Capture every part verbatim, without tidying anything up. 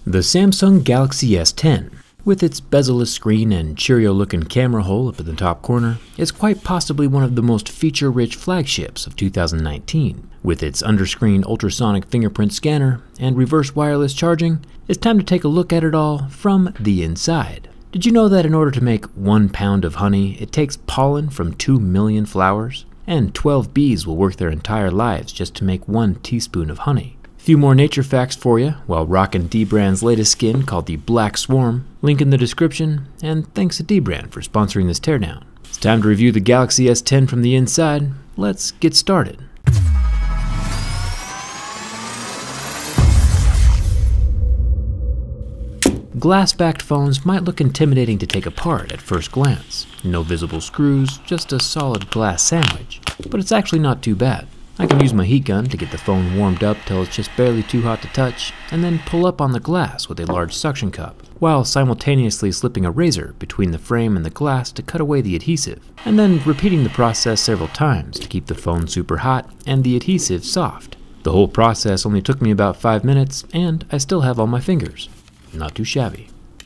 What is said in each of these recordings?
The Samsung Galaxy S ten, with its bezel-less screen and Cheerio-looking camera hole up in the top corner, is quite possibly one of the most feature-rich flagships of two thousand nineteen. With its underscreen ultrasonic fingerprint scanner and reverse wireless charging, it's time to take a look at it all from the inside. Did you know that in order to make one pound of honey, it takes pollen from two million flowers? And twelve bees will work their entire lives just to make one teaspoon of honey. Few more nature facts for you while rocking D-Brand's latest skin called the Black Swarm. Link in the description, and thanks to D-Brand for sponsoring this teardown. It's time to review the Galaxy S ten from the inside. Let's get started. Glass-backed phones might look intimidating to take apart at first glance. No visible screws, just a solid glass sandwich. But it's actually not too bad. I can use my heat gun to get the phone warmed up till it's just barely too hot to touch, and then pull up on the glass with a large suction cup, while simultaneously slipping a razor between the frame and the glass to cut away the adhesive, and then repeating the process several times to keep the phone super hot and the adhesive soft. The whole process only took me about five minutes, and I still have all my fingers. Not too shabby.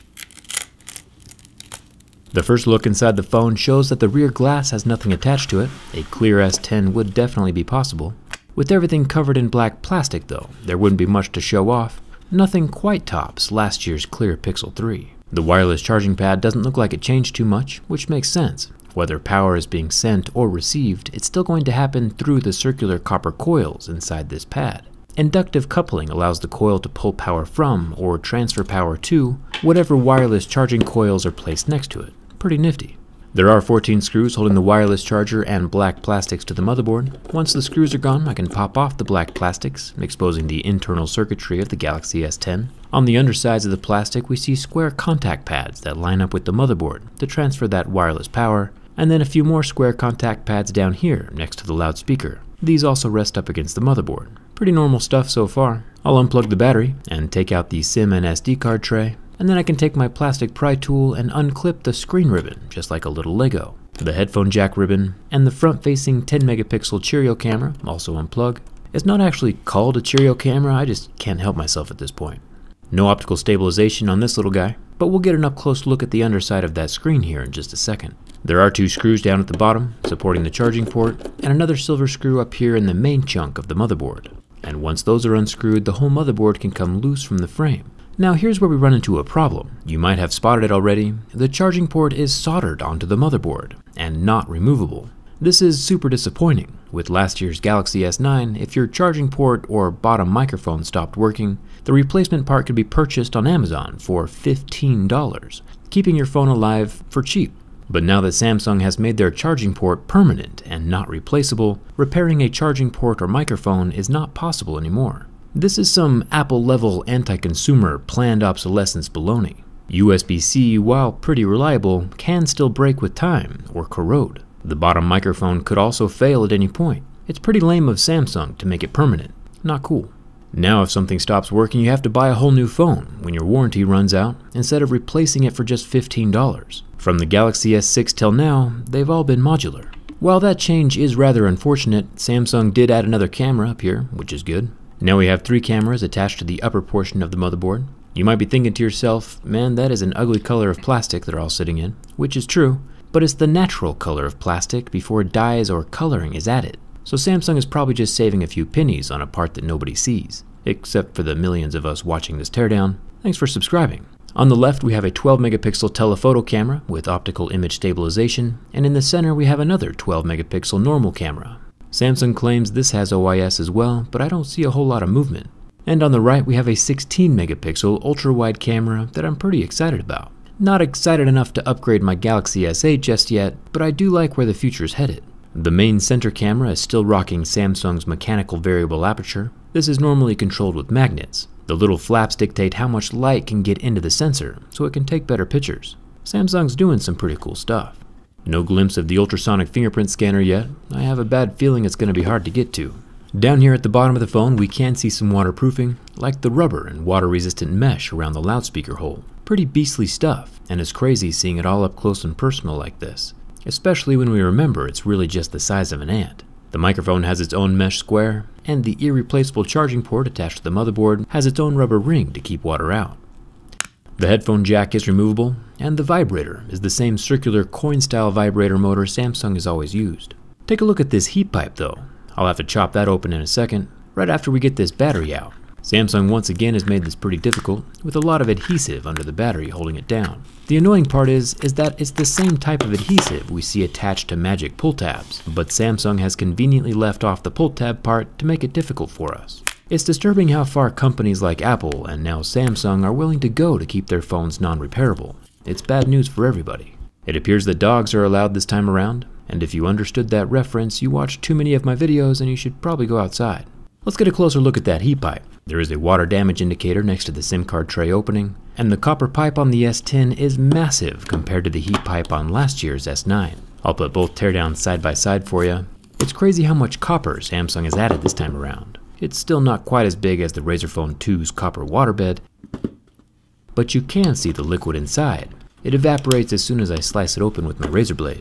The first look inside the phone shows that the rear glass has nothing attached to it. A clear S ten would definitely be possible. With everything covered in black plastic though, there wouldn't be much to show off. Nothing quite tops last year's clear Pixel three. The wireless charging pad doesn't look like it changed too much, which makes sense. Whether power is being sent or received, it's still going to happen through the circular copper coils inside this pad. Inductive coupling allows the coil to pull power from or transfer power to whatever wireless charging coils are placed next to it. Pretty nifty. There are fourteen screws holding the wireless charger and black plastics to the motherboard. Once the screws are gone, I can pop off the black plastics, exposing the internal circuitry of the Galaxy S ten. On the undersides of the plastic, we see square contact pads that line up with the motherboard to transfer that wireless power, and then a few more square contact pads down here next to the loudspeaker. These also rest up against the motherboard. Pretty normal stuff so far. I'll unplug the battery and take out the SIM and S D card tray, and then I can take my plastic pry tool and unclip the screen ribbon, just like a little Lego. The headphone jack ribbon, and the front-facing ten megapixel Cheerio camera, also unplug. It's not actually called a Cheerio camera, I just can't help myself at this point. No optical stabilization on this little guy, but we'll get an up-close look at the underside of that screen here in just a second. There are two screws down at the bottom, supporting the charging port, and another silver screw up here in the main chunk of the motherboard. And once those are unscrewed, the whole motherboard can come loose from the frame. Now here's where we run into a problem. You might have spotted it already. The charging port is soldered onto the motherboard, and not removable. This is super disappointing. With last year's Galaxy S nine, if your charging port or bottom microphone stopped working, the replacement part could be purchased on Amazon for fifteen dollars, keeping your phone alive for cheap. But now that Samsung has made their charging port permanent and not replaceable, repairing a charging port or microphone is not possible anymore. This is some Apple-level anti-consumer planned obsolescence baloney. U S B C, while pretty reliable, can still break with time or corrode. The bottom microphone could also fail at any point. It's pretty lame of Samsung to make it permanent. Not cool. Now if something stops working, you have to buy a whole new phone when your warranty runs out, instead of replacing it for just fifteen dollars. From the Galaxy S six till now, they've all been modular. While that change is rather unfortunate, Samsung did add another camera up here, which is good. Now we have three cameras attached to the upper portion of the motherboard. You might be thinking to yourself, man, that is an ugly color of plastic they're all sitting in, which is true, but it's the natural color of plastic before dyes or coloring is added. So Samsung is probably just saving a few pennies on a part that nobody sees, except for the millions of us watching this teardown. Thanks for subscribing. On the left we have a twelve megapixel telephoto camera with optical image stabilization, and in the center we have another twelve megapixel normal camera. Samsung claims this has O I S as well, but I don't see a whole lot of movement. And on the right we have a sixteen megapixel ultra-wide camera that I'm pretty excited about. Not excited enough to upgrade my Galaxy S eight just yet, but I do like where the future's headed. The main center camera is still rocking Samsung's mechanical variable aperture. This is normally controlled with magnets. The little flaps dictate how much light can get into the sensor, so it can take better pictures. Samsung's doing some pretty cool stuff. No glimpse of the ultrasonic fingerprint scanner yet. I have a bad feeling it's going to be hard to get to. Down here at the bottom of the phone we can see some waterproofing, like the rubber and water-resistant mesh around the loudspeaker hole. Pretty beastly stuff, and it's crazy seeing it all up close and personal like this. Especially when we remember it's really just the size of an ant. The microphone has its own mesh square, and the irreplaceable charging port attached to the motherboard has its own rubber ring to keep water out. The headphone jack is removable, and the vibrator is the same circular coin-style vibrator motor Samsung has always used. Take a look at this heat pipe though. I'll have to chop that open in a second, right after we get this battery out. Samsung once again has made this pretty difficult, with a lot of adhesive under the battery holding it down. The annoying part is, is that it's the same type of adhesive we see attached to Magic pull tabs, but Samsung has conveniently left off the pull tab part to make it difficult for us. It's disturbing how far companies like Apple and now Samsung are willing to go to keep their phones non-repairable. It's bad news for everybody. It appears that dogs are allowed this time around, and if you understood that reference, you watched too many of my videos and you should probably go outside. Let's get a closer look at that heat pipe. There is a water damage indicator next to the SIM card tray opening, and the copper pipe on the S ten is massive compared to the heat pipe on last year's S nine. I'll put both teardowns side by side for you. It's crazy how much copper Samsung has added this time around. It's still not quite as big as the Razer Phone two's copper waterbed, but you can see the liquid inside. It evaporates as soon as I slice it open with my razor blade.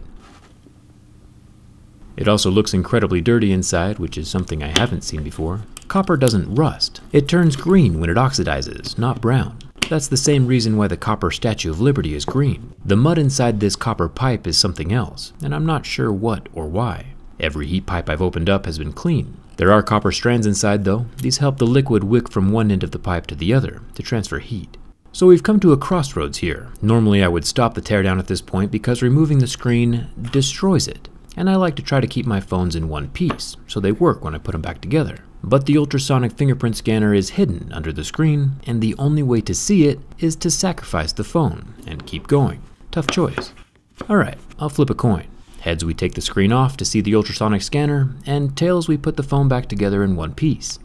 It also looks incredibly dirty inside, which is something I haven't seen before. Copper doesn't rust. It turns green when it oxidizes, not brown. That's the same reason why the copper Statue of Liberty is green. The mud inside this copper pipe is something else, and I'm not sure what or why. Every heat pipe I've opened up has been clean. There are copper strands inside though. These help the liquid wick from one end of the pipe to the other to transfer heat. So we've come to a crossroads here. Normally I would stop the teardown at this point because removing the screen destroys it. And I like to try to keep my phones in one piece, so they work when I put them back together. But the ultrasonic fingerprint scanner is hidden under the screen, and the only way to see it is to sacrifice the phone and keep going. Tough choice. Alright, I'll flip a coin. Heads, we take the screen off to see the ultrasonic scanner, and tails, we put the phone back together in one piece.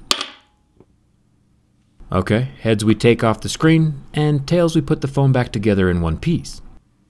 Okay, heads, we take off the screen, and tails, we put the phone back together in one piece.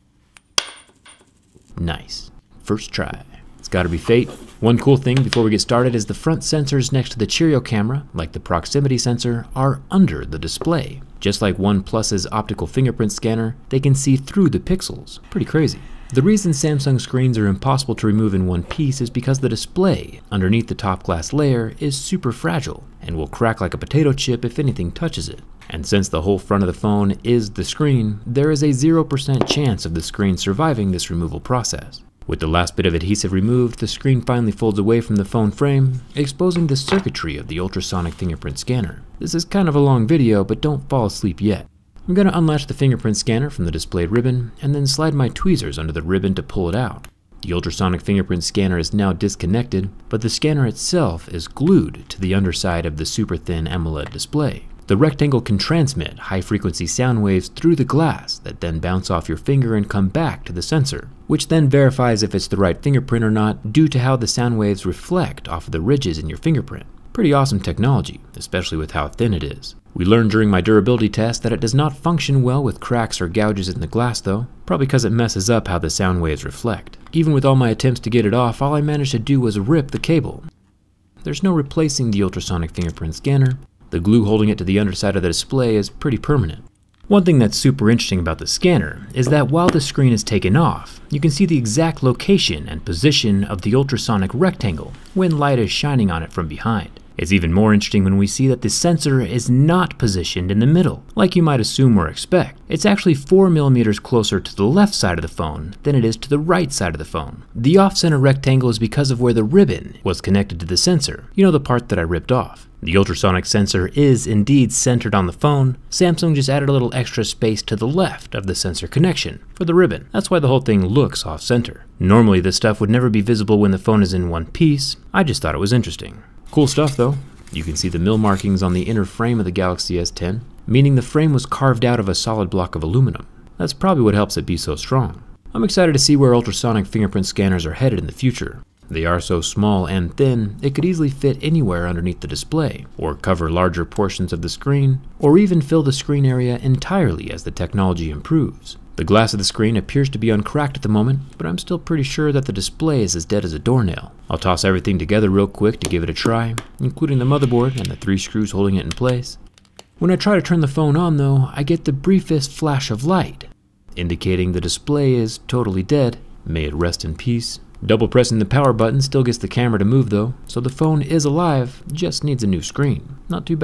Nice. First try. It's gotta be fate. One cool thing before we get started is the front sensors next to the Cheerio camera, like the proximity sensor, are under the display. Just like OnePlus's optical fingerprint scanner, they can see through the pixels. Pretty crazy. The reason Samsung screens are impossible to remove in one piece is because the display underneath the top glass layer is super fragile and will crack like a potato chip if anything touches it. And since the whole front of the phone is the screen, there is a zero percent chance of the screen surviving this removal process. With the last bit of adhesive removed, the screen finally folds away from the phone frame, exposing the circuitry of the ultrasonic fingerprint scanner. This is kind of a long video, but don't fall asleep yet. I'm going to unlatch the fingerprint scanner from the displayed ribbon, and then slide my tweezers under the ribbon to pull it out. The ultrasonic fingerprint scanner is now disconnected, but the scanner itself is glued to the underside of the super thin AMOLED display. The rectangle can transmit high-frequency sound waves through the glass that then bounce off your finger and come back to the sensor, which then verifies if it's the right fingerprint or not due to how the sound waves reflect off of the ridges in your fingerprint. Pretty awesome technology, especially with how thin it is. We learned during my durability test that it does not function well with cracks or gouges in the glass though, probably because it messes up how the sound waves reflect. Even with all my attempts to get it off, all I managed to do was rip the cable. There's no replacing the ultrasonic fingerprint scanner. The glue holding it to the underside of the display is pretty permanent. One thing that's super interesting about the scanner is that while the screen is taken off, you can see the exact location and position of the ultrasonic rectangle when light is shining on it from behind. It's even more interesting when we see that the sensor is not positioned in the middle, like you might assume or expect. It's actually four millimeters closer to the left side of the phone than it is to the right side of the phone. The off-center rectangle is because of where the ribbon was connected to the sensor. You know, the part that I ripped off. The ultrasonic sensor is indeed centered on the phone. Samsung just added a little extra space to the left of the sensor connection for the ribbon. That's why the whole thing looks off-center. Normally this stuff would never be visible when the phone is in one piece. I just thought it was interesting. Cool stuff though. You can see the mill markings on the inner frame of the Galaxy S ten, meaning the frame was carved out of a solid block of aluminum. That's probably what helps it be so strong. I'm excited to see where ultrasonic fingerprint scanners are headed in the future. They are so small and thin, it could easily fit anywhere underneath the display, or cover larger portions of the screen, or even fill the screen area entirely as the technology improves. The glass of the screen appears to be uncracked at the moment, but I'm still pretty sure that the display is as dead as a doornail. I'll toss everything together real quick to give it a try, including the motherboard and the three screws holding it in place. When I try to turn the phone on though, I get the briefest flash of light, indicating the display is totally dead. May it rest in peace. Double pressing the power button still gets the camera to move though, so the phone is alive, just needs a new screen. Not too bad.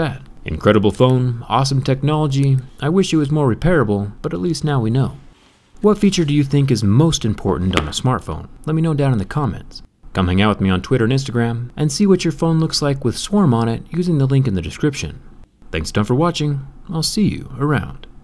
Incredible phone, awesome technology. I wish it was more repairable, but at least now we know. What feature do you think is most important on a smartphone? Let me know down in the comments. Come hang out with me on Twitter and Instagram, and see what your phone looks like with Swarm on it using the link in the description. Thanks a ton for watching. I'll see you around.